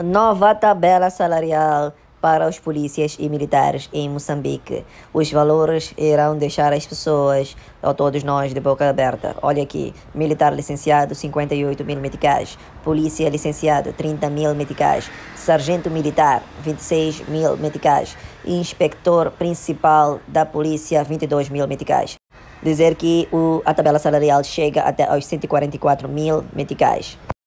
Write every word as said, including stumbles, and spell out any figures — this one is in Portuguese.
Nova tabela salarial para os polícias e militares em Moçambique. Os valores irão deixar as pessoas, ou todos nós, de boca aberta. Olha aqui, militar licenciado, cinquenta e oito mil meticais. Polícia licenciado, trinta mil meticais. Sargento militar, vinte e seis mil meticais. Inspector principal da polícia, vinte e dois mil meticais. Dizer que o, a tabela salarial chega até aos cento e quarenta e quatro mil meticais.